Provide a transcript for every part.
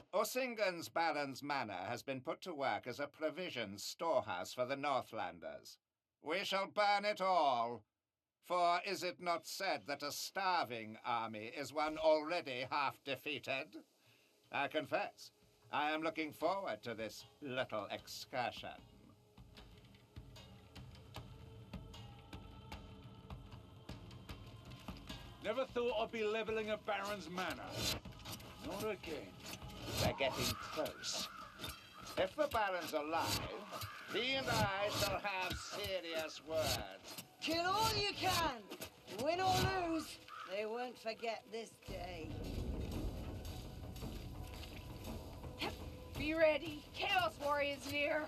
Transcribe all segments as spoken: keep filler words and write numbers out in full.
Osingen's Baron's Manor has been put to work as a provisions storehouse for the Northlanders. We shall burn it all. For is it not said that a starving army is one already half defeated? I confess, I am looking forward to this little excursion. Never thought I'd be leveling a Baron's Manor. Not again. We're getting close. If the Baron's alive, he and I shall have serious words. Kill all you can! Win or lose, they won't forget this day. Be ready. Chaos Warrior's near.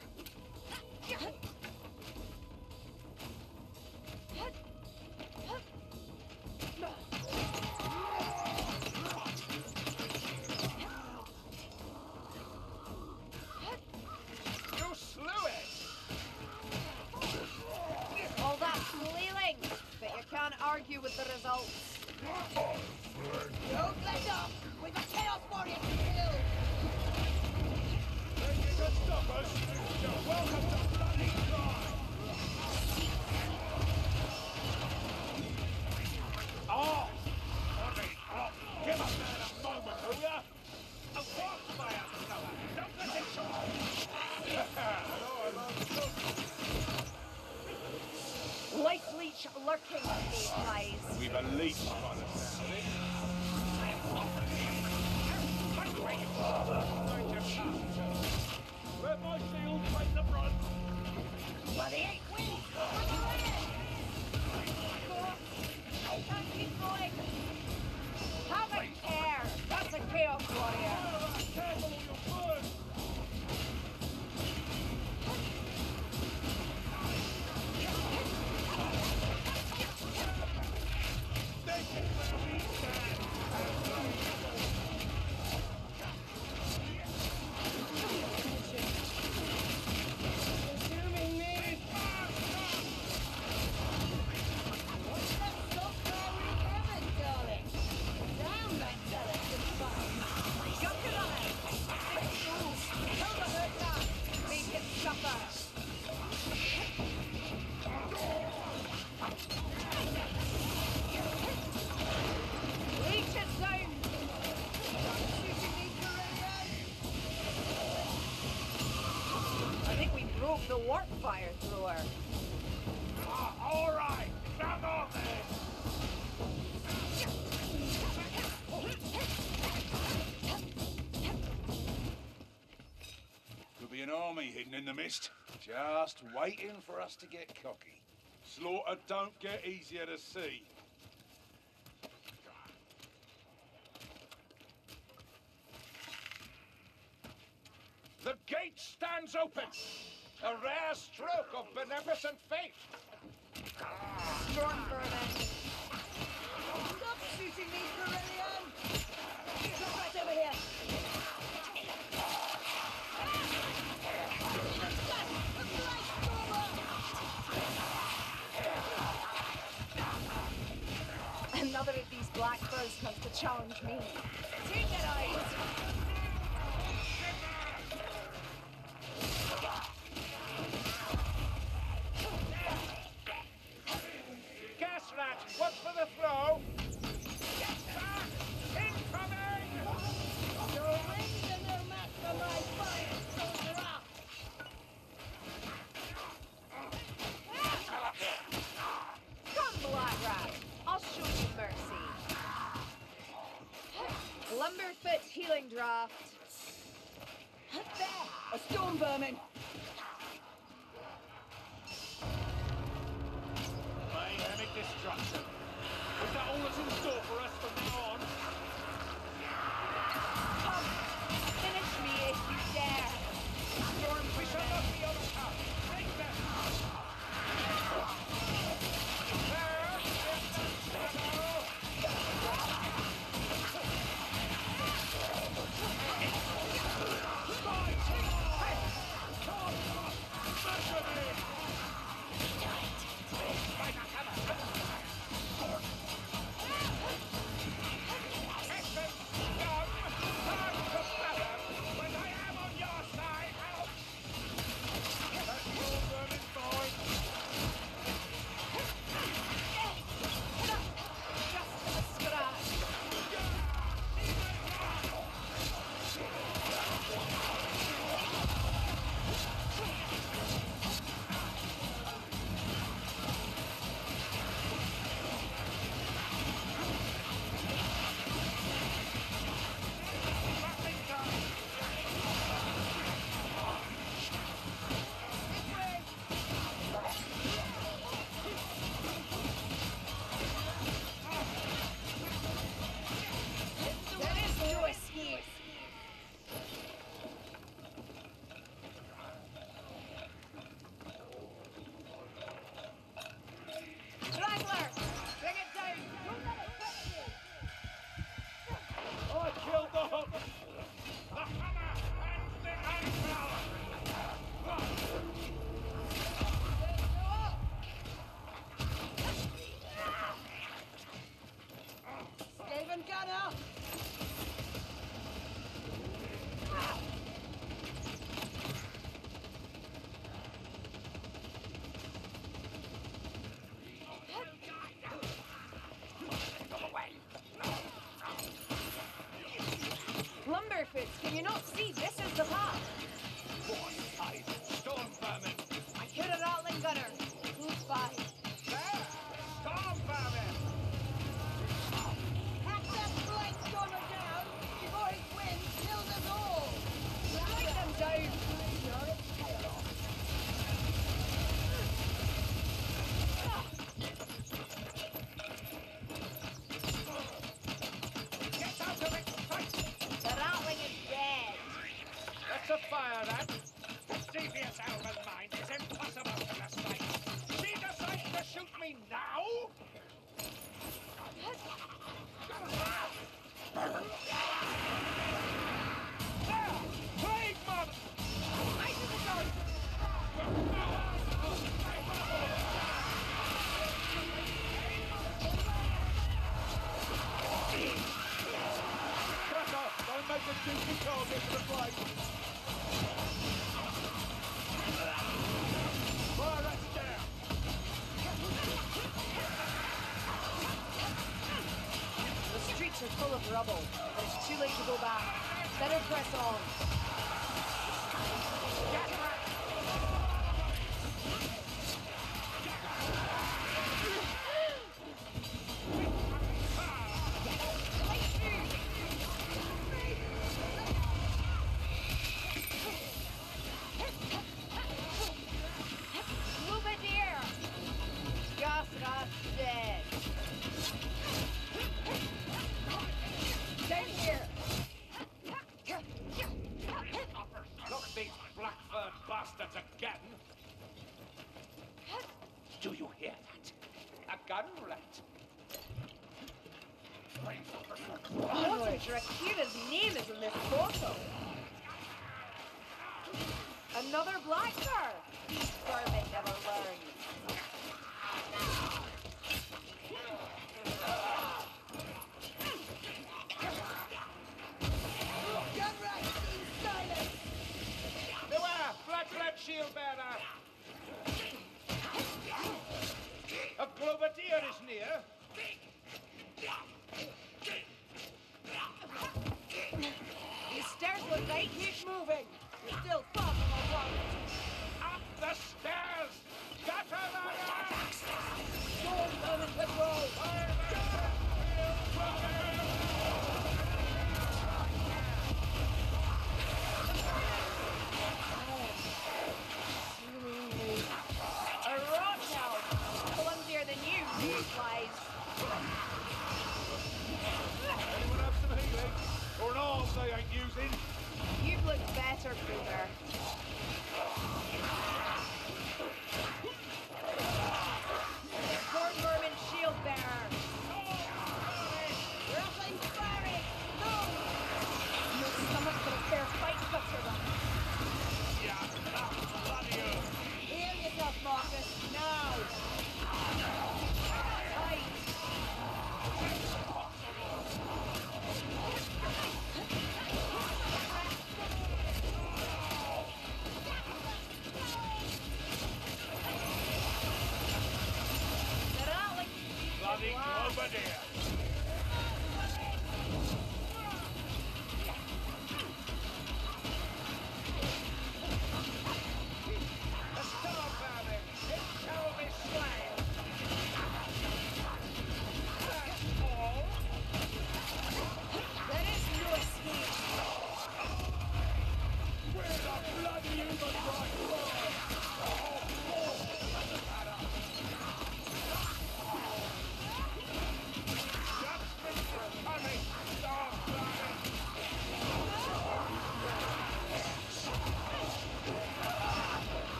You slew it! All that flailing, but you can't argue with the results. Don't let up! We've a Chaos Warrior to kill! Think you can stop us? You're welcome to bloody try! Oh! Okay, oh, give us that a moment, will ya? A wildfire blower! Don't let it show! No, I love it. Light leech lurking in these eyes. We've a leech by the sound of it. Let my shield take the brunt. Bloody eight wings! What you in? Can't keep going. Have a care. That's a Chaos Warrior. Careful or you'll burn. This is where we stand. Consuming me! What's that so far we haven't done it? Damn that delicate fun! Jump it on it. Big fools. Kill the hurt now. Make it suffer. Leech it down. Shooting me, Kerillian! I think we broke the warp fire thrower. Ah, all right. Come on then. Could be an army hidden in the mist, just waiting for us to get cocky. Slaughter don't get easier to see. The gate stands open! A rare stroke of beneficent fate! Storm vermin. Stop shooting me, Kerillian! Come right over here! A blight stormer! Another of these blackbirds comes to challenge me. Take it, eyes! Gasrat, watch for the throw! Incoming! Your wings are no match for my fire, soldier up! Come, Black Rat. I'll show you mercy. Lumberfoot healing draft. There! A storm vermin! Mayhemic destruction. Is that all that's in store for us from now on? Come, finish me if you dare. Storm We shall not be overcome! Take them! There! In the shadow! counterfeits. Can you not see this is the path? Force-tied storm vermin. I hit a rattling gunner. Who's by? There! Storm vermin! Hack that blight stormer down before his wind kills us all! Strike them down. Get out of it! Fight! The rattling is dead. That's a fire, that! Devious elven mind is impossible in this fight! She decides to shoot me now? There! Plague mob! I do the dog. Crack off! Don't make a juicy target for the blade! Fire that down! The streets are full of rubble, but it's too late to go back. Better press on. Get back! Move it here. Gasrat's dead. Down here. Look these black-furred bastards again! Do you hear that? A gun rat! What a Drakira's name is in this photo? Another blackbird. These vermin never learn. Gunrat seems silent! Beware! Black red shield bearer! A glovadier is near! These stairs look right. Keep moving. You're still far from our world. Up the stairs! Gatalaya! Storm vermin control. A rot now. Clumsier than you, these flies. Anyone have some healing? Or an arse they ain't using? You've looked better, Kruger. Storm vermin shield bearer.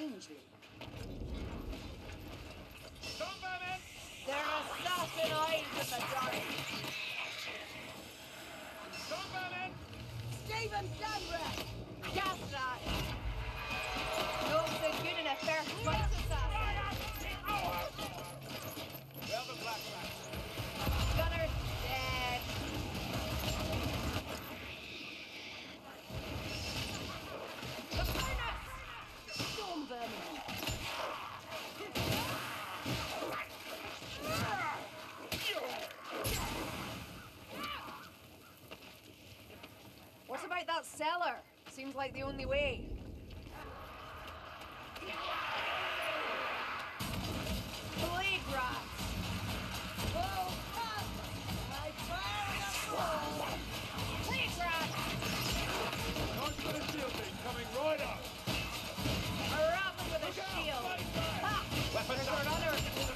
strangely. Stop vermin! There are assassin eyes in the dark. Stop vermin! Stephen Dunbar! Gas that. No so good in a fair fight, assassin. Where the black rats? Gunner's dead. The furnace! Storm vermin! What about that cellar? Seems like the only way. Plague rats! Oh, fuck! I fire on the floor! Plague rats! Nice bit of shielding coming right up. A rattling with a shield. Ha! There's our other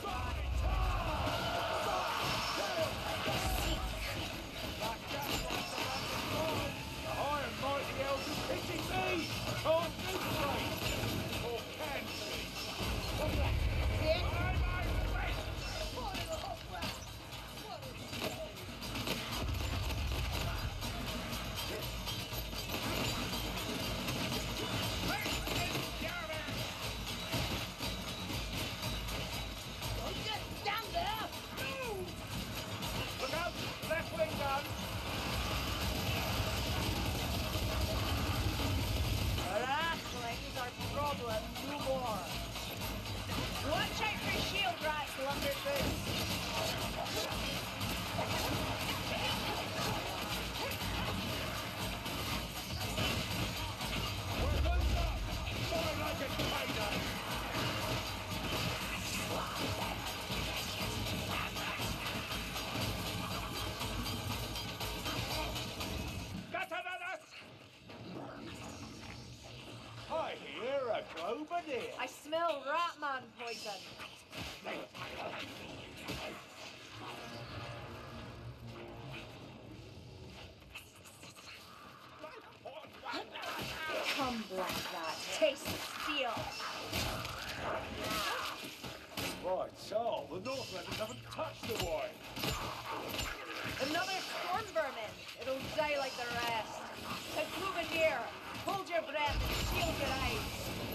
The high and mighty elves are pitching me! Can't do straight! Or can see! See it? Bye, bye, wait! What a hot rat! What a shame! Don't just stand there! Move! Look out! Left wing gun! Ratlings are problem no more. Watch out for shield rats, lumberfoot. We're loose up! Fire like a payday! I hear a Globadier. I smell ratman poison. Come, black rat, taste the steel. Right, so the Northlanders haven't touched the wine. Another storm vermin. It'll die like the rest. Concluvidier, hold your breath and shield your eyes.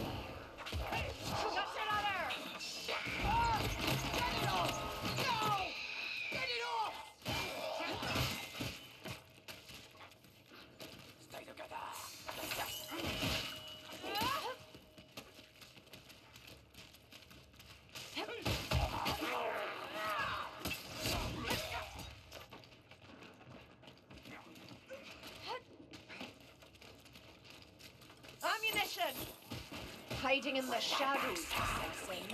Just another! Ah! Get it off! No! Get it off! Stay together. Ammunition! Hiding in the shadows, assassin.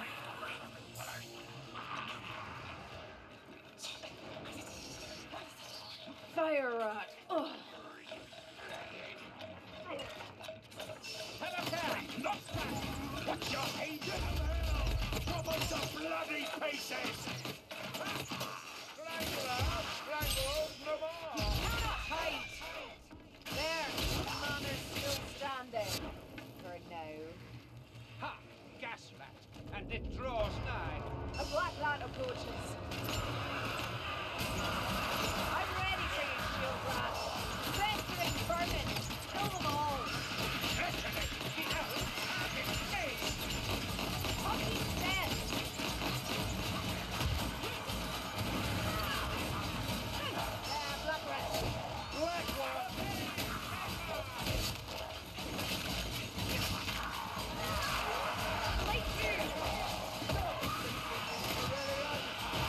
Fire rat. Ugh. Not that! Watch your head! Drop us to bloody pieces! Strangler! Strangle! No more! Cannot hide! There, the man is still standing. For now. Ha! Gas rat, and it draws nigh. A black rat approaches. I'm ready for you, shield rat. Festering vermin. Kill them all. Fucking dead. Ah, black rat. Black one! Light you.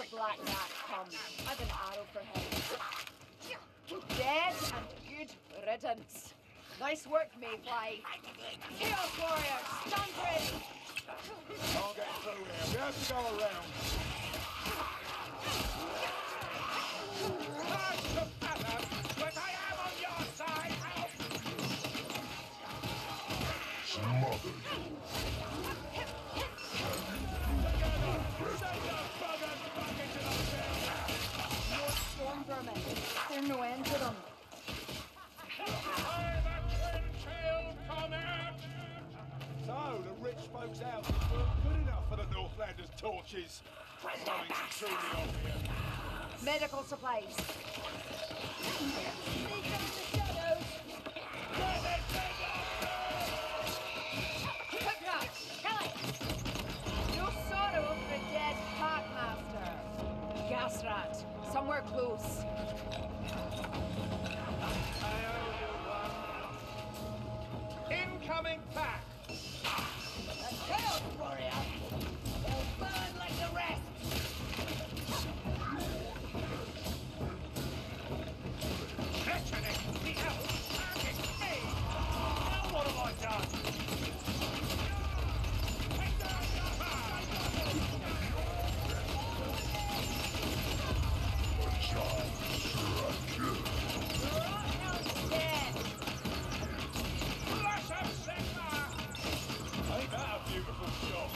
black rat comes, I've an arrow for him. Dead and good riddance. Nice work, Mayfly. Chaos Warriors, stand ready! Can't get through here. We have to go around. Hard to fathom, but I am on your side. Help! Smothered. Send the buggers back into the pit. More storm vermin. There's no end to them. So, the rich folks' houses weren't good enough for the Northlanders' torches. Something's truly on here. Medical supplies. Sneak up in the shadows. Quick rat, kill it! No sorrow for a dead packmaster. Gas rat, somewhere close. Incoming pack! A chaos warrior. They'll burn like the rest. Treachery! The elves target me! Now what have I done? Take down your hand! Rottnell's dead. Flash of Sigma! Ain't that a beautiful shot?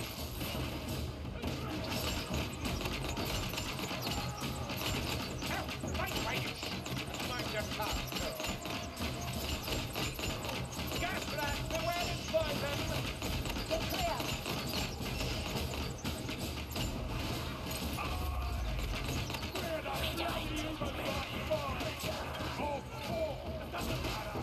Help! Wait, wait! Mind your tongue. Gas rat, beware this poison! Get clear. Where the bloody human right fire? Oh, oh, it doesn't matter!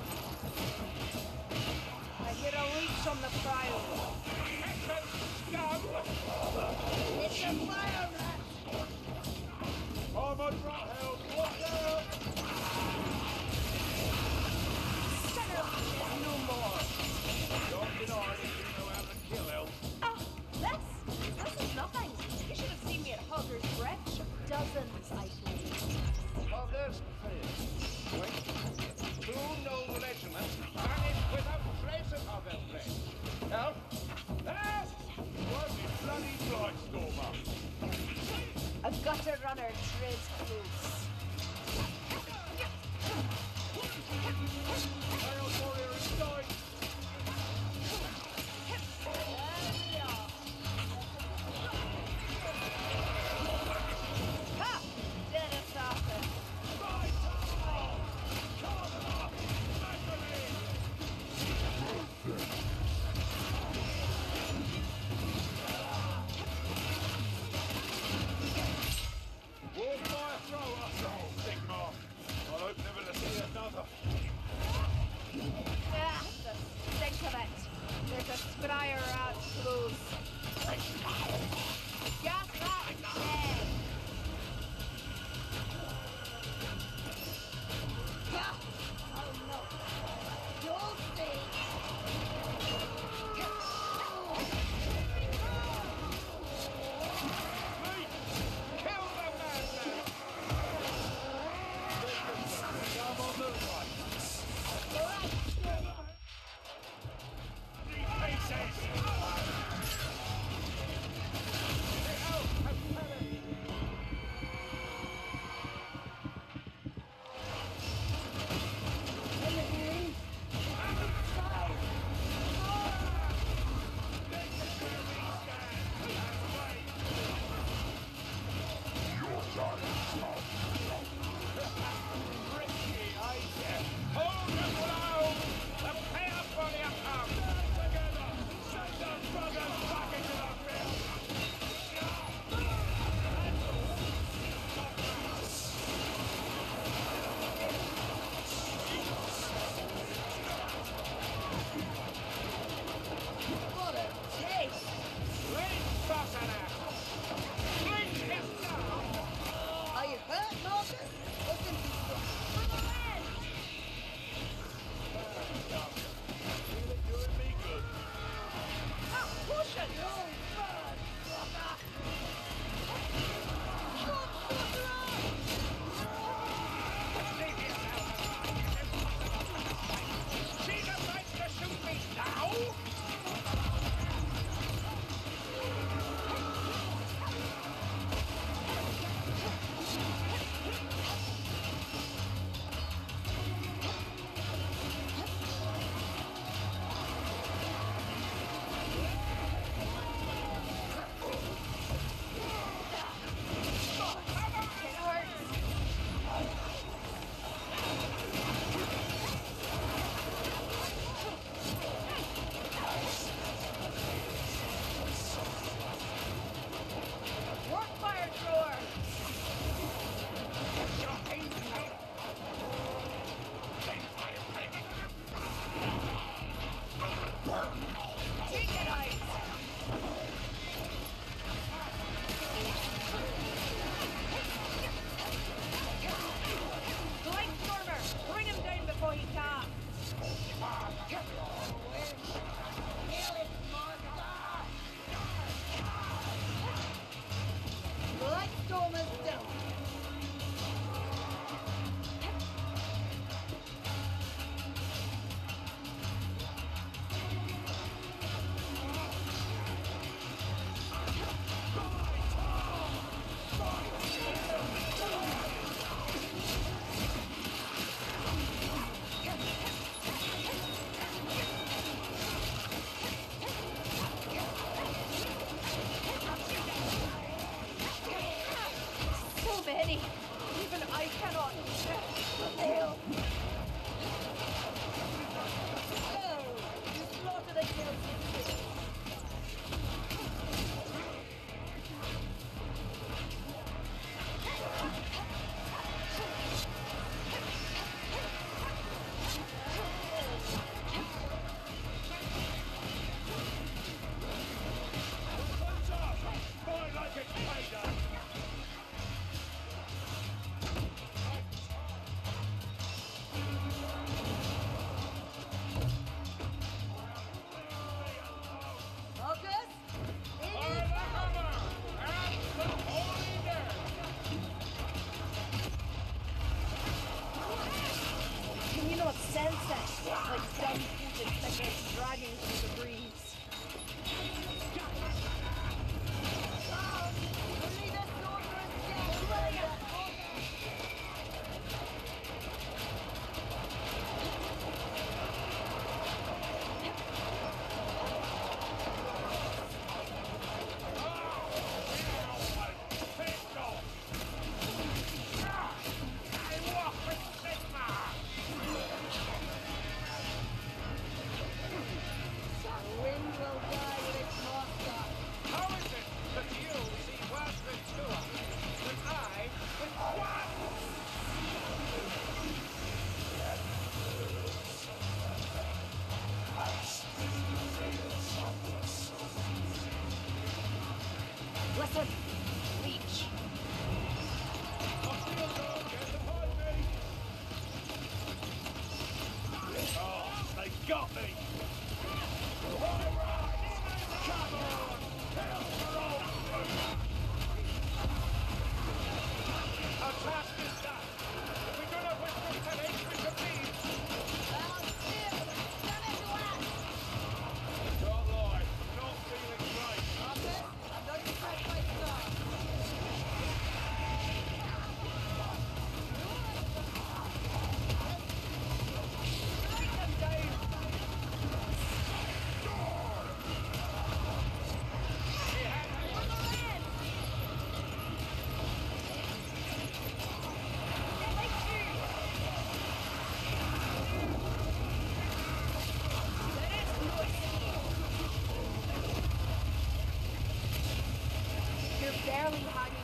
I hear a leech on the prowl. Excellent scum! It's a fire rat. I'm a rat held! Watch out! Center leech is no more. Don't deny that you know how to kill elves. Oh, this? This is nothing. You should have seen me at Hogger's Bridge. Dozens, I believe. Of this field, wait, two noble regiments vanished without trace of their bridge. Help! Help! Was it bloody Blightstormer? A gutter runner treads close. Chaos Warrior is died! Ha! Dead assassin. Warfire thrower! Listen, leech. My shields are get behind me! Oh, they got me! Right, right! Come on! Hell for all! Our task is done! If we do not wish to panic, we should leave! Well, still, done it to us. Can't lie, not feeling great. Officer, I'm not impressed by Star. Strike them down! You're barely hanging